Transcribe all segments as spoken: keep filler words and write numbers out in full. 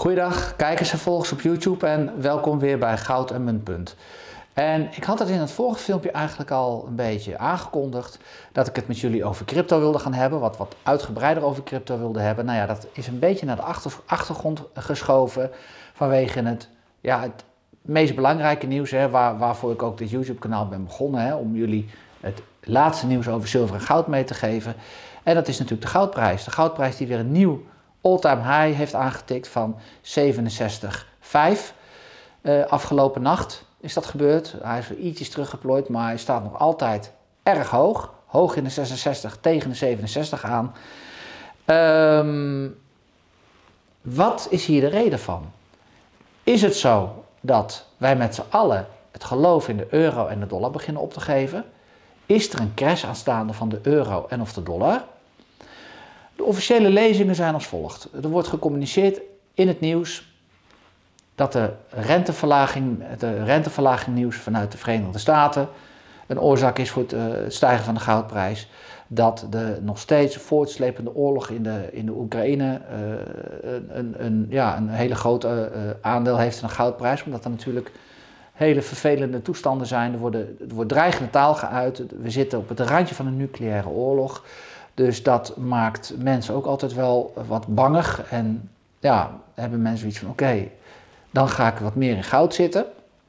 Goeiedag kijkers en volgers op YouTube en welkom weer bij Goud en Muntpunt. En ik had het in het vorige filmpje eigenlijk al een beetje aangekondigd dat ik het met jullie over crypto wilde gaan hebben, wat wat uitgebreider over crypto wilde hebben. Nou ja, dat is een beetje naar de achter, achtergrond geschoven vanwege het, ja, het meest belangrijke nieuws, hè, waar, waarvoor ik ook dit YouTube kanaal ben begonnen, hè, om jullie het laatste nieuws over zilver en goud mee te geven. En dat is natuurlijk de goudprijs. De goudprijs die weer een nieuw all-time high heeft aangetikt van zevenenzestig komma vijf. Uh, afgelopen nacht is dat gebeurd. Hij is weer ietsjes teruggeplooid, maar hij staat nog altijd erg hoog. Hoog in de zesenzestig tegen de zevenenzestig aan. Um, wat is hier de reden van? Is het zo dat wij met z'n allen het geloof in de euro en de dollar beginnen op te geven? Is er een crash aanstaande van de euro en of de dollar? De officiële lezingen zijn als volgt. Er wordt gecommuniceerd in het nieuws dat de renteverlaging, de renteverlaging nieuws vanuit de Verenigde Staten een oorzaak is voor het stijgen van de goudprijs. Dat de nog steeds voortslepende oorlog in de, in de Oekraïne uh, een, een, ja, een hele grote uh, aandeel heeft in de goudprijs. Omdat er natuurlijk hele vervelende toestanden zijn. Er, worden, er wordt dreigende taal geuit. We zitten op het randje van een nucleaire oorlog. Dus dat maakt mensen ook altijd wel wat bangig. En ja, hebben mensen iets van oké, okay, dan ga ik wat meer in goud zitten.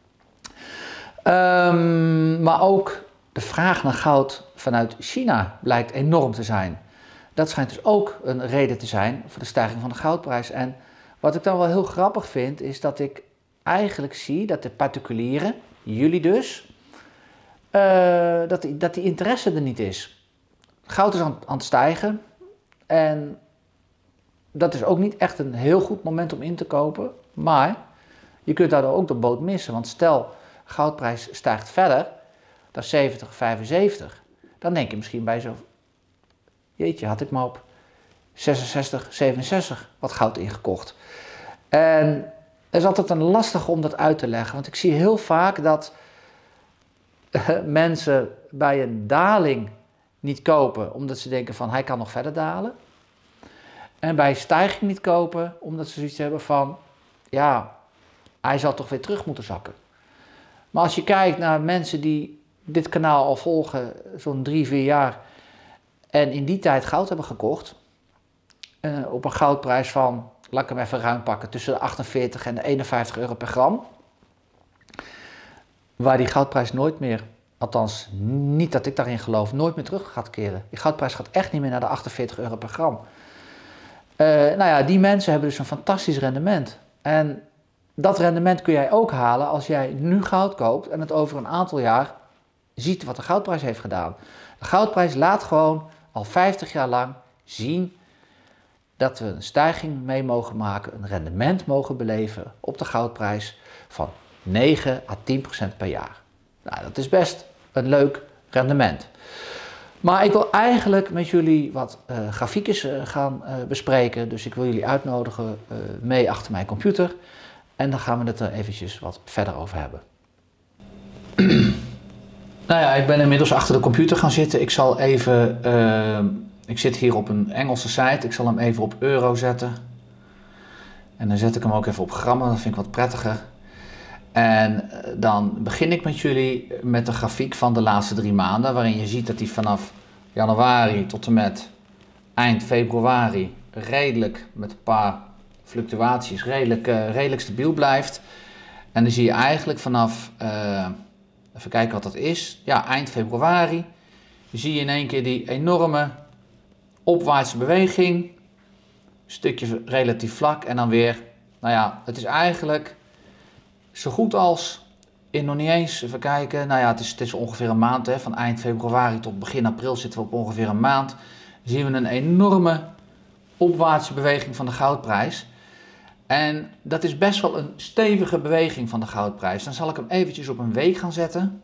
Um, maar ook de vraag naar goud vanuit China blijkt enorm te zijn. Dat schijnt dus ook een reden te zijn voor de stijging van de goudprijs. En wat ik dan wel heel grappig vind, is dat ik eigenlijk zie dat de particulieren, jullie dus, uh, dat, die, dat die interesse er niet is. Goud is aan, aan het stijgen en dat is ook niet echt een heel goed moment om in te kopen, maar je kunt daardoor ook de boot missen. Want stel, goudprijs stijgt verder dan zeventig, vijfenzeventig, dan denk je misschien bij zo, jeetje, had ik maar op zesenzestig, zevenenzestig wat goud ingekocht. En het is altijd een lastige om dat uit te leggen, want ik zie heel vaak dat uh, mensen bij een daling niet kopen, omdat ze denken van hij kan nog verder dalen. En bij stijging niet kopen, omdat ze zoiets hebben van, ja, hij zal toch weer terug moeten zakken. Maar als je kijkt naar mensen die dit kanaal al volgen, zo'n drie, vier jaar, en in die tijd goud hebben gekocht, uh, op een goudprijs van, laat ik hem even ruim pakken, tussen de achtenveertig en de eenenvijftig euro per gram, waar die goudprijs nooit meer, althans niet dat ik daarin geloof, nooit meer terug gaat keren. Die goudprijs gaat echt niet meer naar de achtenveertig euro per gram. Uh, nou ja, die mensen hebben dus een fantastisch rendement. En dat rendement kun jij ook halen als jij nu goud koopt en het over een aantal jaar ziet wat de goudprijs heeft gedaan. De goudprijs laat gewoon al vijftig jaar lang zien dat we een stijging mee mogen maken, een rendement mogen beleven op de goudprijs van negen à tien procent per jaar. Nou, dat is best een leuk rendement. Maar ik wil eigenlijk met jullie wat uh, grafiekjes uh, gaan uh, bespreken. Dus ik wil jullie uitnodigen uh, mee achter mijn computer. En dan gaan we het er eventjes wat verder over hebben. Nou ja, ik ben inmiddels achter de computer gaan zitten. Ik zal even, uh, ik zit hier op een Engelse site. Ik zal hem even op euro zetten. En dan zet ik hem ook even op grammen, dat vind ik wat prettiger. En dan begin ik met jullie met de grafiek van de laatste drie maanden, waarin je ziet dat die vanaf januari tot en met eind februari redelijk, met een paar fluctuaties, redelijk, uh, redelijk stabiel blijft. En dan zie je eigenlijk vanaf, uh, even kijken wat dat is, ja, eind februari, zie je in één keer die enorme opwaartse beweging, een stukje relatief vlak en dan weer, nou ja, het is eigenlijk zo goed als in nog niet eens, even kijken, nou ja, het is, het is ongeveer een maand, hè, van eind februari tot begin april zitten we op ongeveer een maand. Dan zien we een enorme opwaartse beweging van de goudprijs. En dat is best wel een stevige beweging van de goudprijs. Dan zal ik hem eventjes op een week gaan zetten.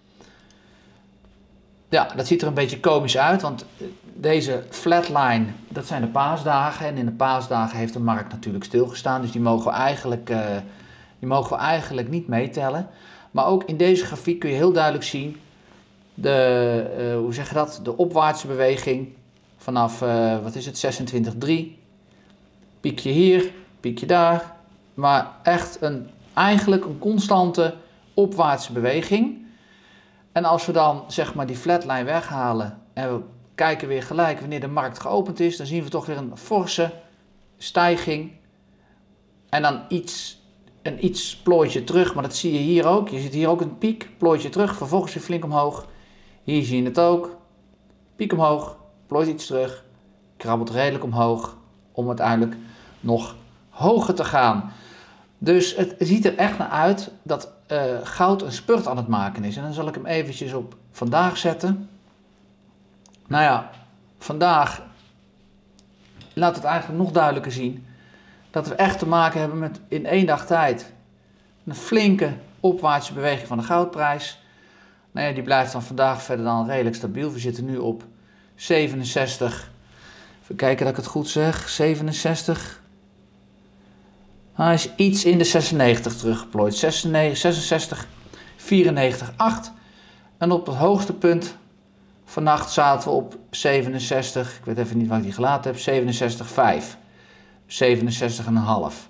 Ja, dat ziet er een beetje komisch uit, want deze flatline, dat zijn de paasdagen. En in de paasdagen heeft de markt natuurlijk stilgestaan, dus die mogen we eigenlijk... Uh, Die mogen we eigenlijk niet meetellen. Maar ook in deze grafiek kun je heel duidelijk zien de, uh, hoe zeg je dat? De opwaartse beweging vanaf, uh, wat is het, zesentwintig komma drie. Piekje hier, piekje daar, maar echt een, eigenlijk een constante opwaartse beweging. En als we dan zeg maar die flatline weghalen en we kijken weer gelijk wanneer de markt geopend is, dan zien we toch weer een forse stijging. En dan iets, een iets plooitje terug, maar dat zie je hier ook. Je ziet hier ook een piek, plooitje terug, vervolgens weer flink omhoog. Hier zie je het ook. Piek omhoog, plooit iets terug, krabbelt redelijk omhoog om uiteindelijk nog hoger te gaan. Dus het ziet er echt naar uit dat uh, goud een spurt aan het maken is. En dan zal ik hem eventjes op vandaag zetten. Nou ja, vandaag laat het eigenlijk nog duidelijker zien dat we echt te maken hebben met in één dag tijd een flinke opwaartse beweging van de goudprijs. Nou ja, die blijft dan vandaag verder dan redelijk stabiel. We zitten nu op zevenenzestig. Even kijken dat ik het goed zeg. zevenenzestig. Hij is iets in de zesennegentig teruggeplooid. zesenzestig, vierennegentig, acht. En op het hoogste punt vannacht zaten we op zevenenzestig. Ik weet even niet waar ik die gelaten heb. zevenenzestig komma vijf. zevenenzestig komma vijf.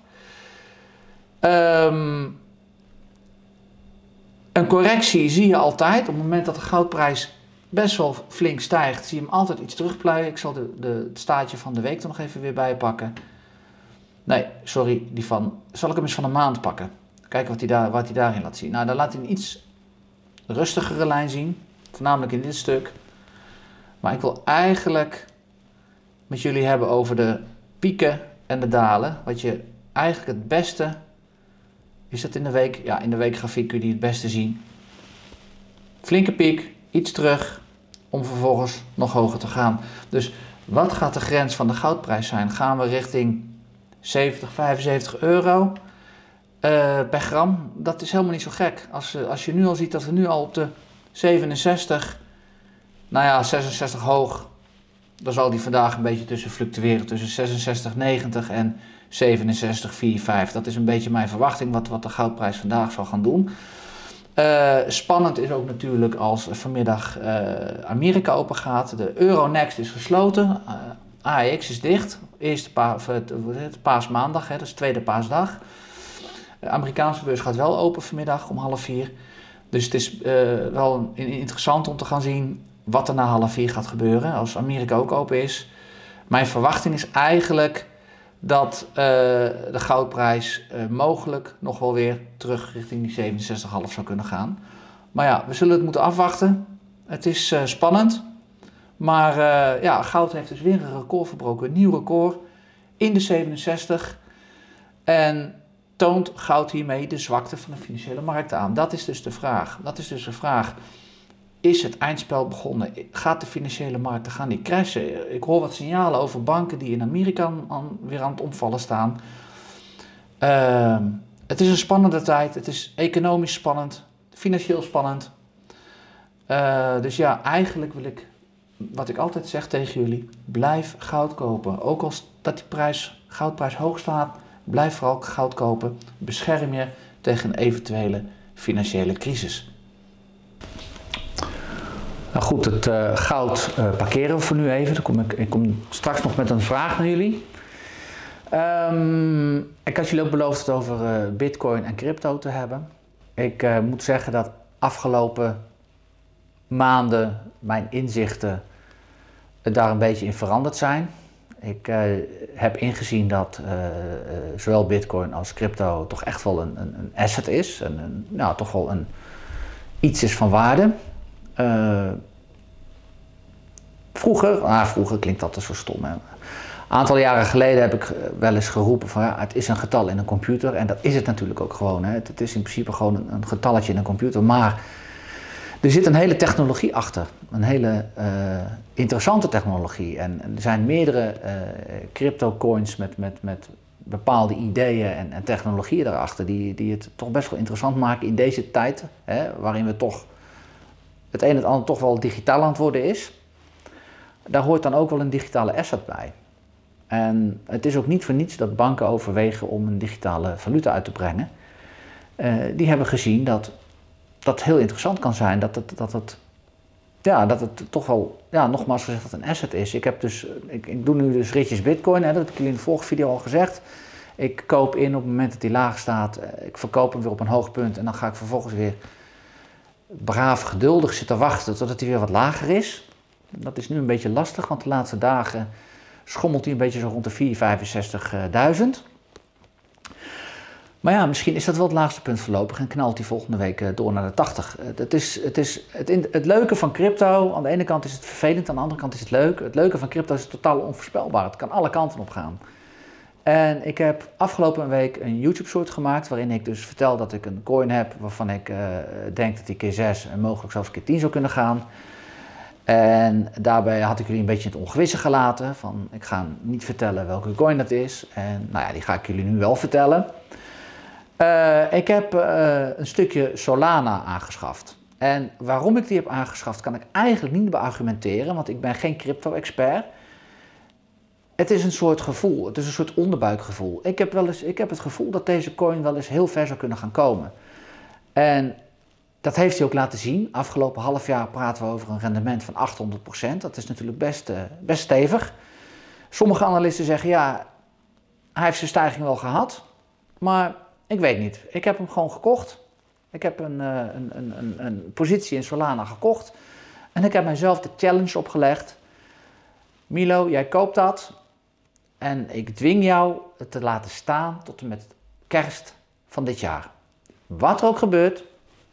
Um, een correctie zie je altijd. Op het moment dat de goudprijs best wel flink stijgt, zie je hem altijd iets terugpluien. Ik zal de, de, het staartje van de week er nog even weer bij pakken. Nee, sorry, die van, zal ik hem eens van een maand pakken. Kijken wat hij, daar, wat hij daarin laat zien. Nou, dan laat hij een iets rustigere lijn zien. Voornamelijk in dit stuk. Maar ik wil eigenlijk met jullie hebben over de pieken en de dalen. Wat je eigenlijk het beste, is dat in de week? Ja, in de weekgrafiek kun je die het beste zien. Flinke piek, iets terug, om vervolgens nog hoger te gaan. Dus wat gaat de grens van de goudprijs zijn? Gaan we richting zeventig, vijfenzeventig euro uh, per gram? Dat is helemaal niet zo gek. Als, als je nu al ziet dat we nu al op de zevenenzestig, nou ja, zesenzestig hoog, dan zal die vandaag een beetje tussen fluctueren tussen zesenzestig negentig en zevenenzestig vierenvijftig. Dat is een beetje mijn verwachting wat, wat de goudprijs vandaag zal gaan doen. Uh, spannend is ook natuurlijk als vanmiddag uh, Amerika open gaat. De Euronext is gesloten. Uh, A E X is dicht. Eerste pa het, het paasmaandag, hè, dat is tweede paasdag. De Amerikaanse beurs gaat wel open vanmiddag om half vier. Dus het is uh, wel interessant om te gaan zien wat er na half vier gaat gebeuren als Amerika ook open is. Mijn verwachting is eigenlijk dat uh, de goudprijs uh, mogelijk nog wel weer terug richting die zevenenzestig komma vijf zou kunnen gaan. Maar ja, we zullen het moeten afwachten. Het is uh, spannend. Maar uh, ja, goud heeft dus weer een record verbroken. Een nieuw record in de zevenenzestig. En toont goud hiermee de zwakte van de financiële markten aan. Dat is dus de vraag. Dat is dus de vraag. Is het eindspel begonnen? Gaat de financiële markten gaan die crashen? Ik hoor wat signalen over banken die in Amerika aan, weer aan het omvallen staan. Uh, het is een spannende tijd. Het is economisch spannend. Financieel spannend. Uh, dus ja, eigenlijk wil ik, wat ik altijd zeg tegen jullie, blijf goud kopen. Ook als dat die prijs, goudprijs hoog staat, blijf vooral goud kopen. Bescherm je tegen een eventuele financiële crisis. Nou goed, het uh, goud uh, parkeren we voor nu even. Dan kom ik, ik kom straks nog met een vraag naar jullie. Um, ik had jullie ook beloofd het over uh, Bitcoin en crypto te hebben. Ik uh, moet zeggen dat afgelopen maanden mijn inzichten uh, daar een beetje in veranderd zijn. Ik uh, heb ingezien dat uh, uh, zowel Bitcoin als crypto toch echt wel een, een, een asset is. Een, een, nou, toch wel een, iets is van waarde. Uh, vroeger, ah, vroeger klinkt dat dus zo stom. Hè? Een aantal jaren geleden heb ik wel eens geroepen van ja, het is een getal in een computer. En dat is het natuurlijk ook gewoon. Hè? Het, het is in principe gewoon een, een getalletje in een computer. Maar er zit een hele technologie achter. Een hele uh, interessante technologie. En, en er zijn meerdere uh, crypto coins met, met, met bepaalde ideeën en, en technologieën daarachter. Die, die het toch best wel interessant maken in deze tijd. Hè? Waarin we toch het een en het ander toch wel digitaal aan het worden is. Daar hoort dan ook wel een digitale asset bij. En het is ook niet voor niets dat banken overwegen om een digitale valuta uit te brengen. Uh, die hebben gezien dat dat heel interessant kan zijn. Dat het, dat het, ja, dat het toch wel, ja, nogmaals gezegd, dat een asset is. Ik, heb dus, ik, ik doe nu dus ritjes Bitcoin, hè, dat heb ik jullie in de vorige video al gezegd. Ik koop in op het moment dat hij laag staat. Ik verkoop hem weer op een hoog punt en dan ga ik vervolgens weer braaf geduldig zitten wachten totdat hij weer wat lager is. Dat is nu een beetje lastig, want de laatste dagen schommelt hij een beetje zo rond de vierhonderdvijfenzestigduizend. Maar ja, misschien is dat wel het laagste punt voorlopig en knalt hij volgende week door naar de tachtig. Het, is, het, is het, het leuke van crypto, aan de ene kant is het vervelend, aan de andere kant is het leuk. Het leuke van crypto is totaal onvoorspelbaar. Het kan alle kanten op gaan. En ik heb afgelopen week een YouTube-short gemaakt waarin ik dus vertel dat ik een coin heb waarvan ik uh, denk dat die keer zes en mogelijk zelfs keer tien zou kunnen gaan. En daarbij had ik jullie een beetje in het ongewisse gelaten. Van, ik ga niet vertellen welke coin dat is. En nou ja, die ga ik jullie nu wel vertellen. Uh, ik heb uh, een stukje Solana aangeschaft. En waarom ik die heb aangeschaft kan ik eigenlijk niet beargumenteren, want ik ben geen crypto-expert. Het is een soort gevoel, het is een soort onderbuikgevoel. Ik heb, wel eens, ik heb het gevoel dat deze coin wel eens heel ver zou kunnen gaan komen. En dat heeft hij ook laten zien. Afgelopen half jaar praten we over een rendement van achthonderd procent. Dat is natuurlijk best, uh, best stevig. Sommige analisten zeggen, ja, hij heeft zijn stijging wel gehad. Maar ik weet niet. Ik heb hem gewoon gekocht. Ik heb een, uh, een, een, een, een positie in Solana gekocht. En ik heb mijzelf de challenge opgelegd. Milo, jij koopt dat. En ik dwing jou het te laten staan tot en met kerst van dit jaar. Wat er ook gebeurt.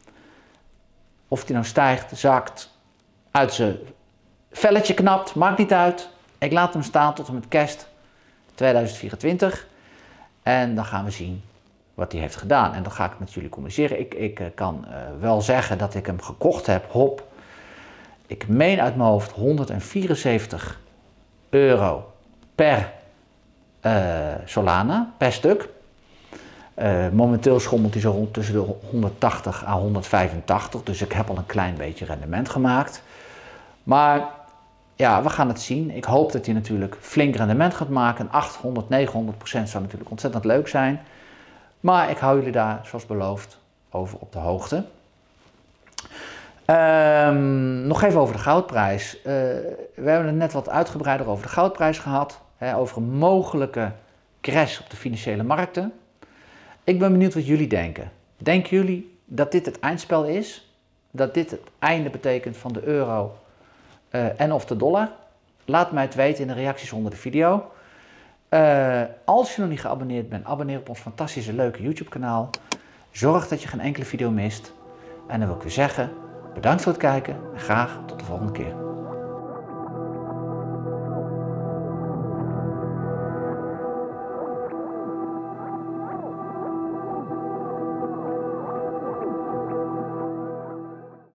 Of die nou stijgt, zakt, uit zijn velletje knapt, maakt niet uit. Ik laat hem staan tot en met kerst tweeduizend vierentwintig. En dan gaan we zien wat hij heeft gedaan. En dan ga ik met jullie communiceren. Ik, ik kan uh, wel zeggen dat ik hem gekocht heb. Hop. Ik meen uit mijn hoofd honderdvierenzeventig euro per uh, Solana, per stuk. Uh, momenteel schommelt hij zo rond tussen de honderdtachtig à honderdvijfentachtig. Dus ik heb al een klein beetje rendement gemaakt. Maar ja, we gaan het zien. Ik hoop dat hij natuurlijk flink rendement gaat maken. achthonderd, negenhonderd procent zou natuurlijk ontzettend leuk zijn. Maar ik hou jullie daar, zoals beloofd, over op de hoogte. Um, nog even over de goudprijs. Uh, we hebben het net wat uitgebreider over de goudprijs gehad. Hè, over een mogelijke crash op de financiële markten. Ik ben benieuwd wat jullie denken. Denken jullie dat dit het eindspel is? Dat dit het einde betekent van de euro uh, en of de dollar? Laat mij het weten in de reacties onder de video. Uh, als je nog niet geabonneerd bent, abonneer op ons fantastische leuke YouTube kanaal. Zorg dat je geen enkele video mist. En dan wil ik weer zeggen, bedankt voor het kijken en graag tot de volgende keer.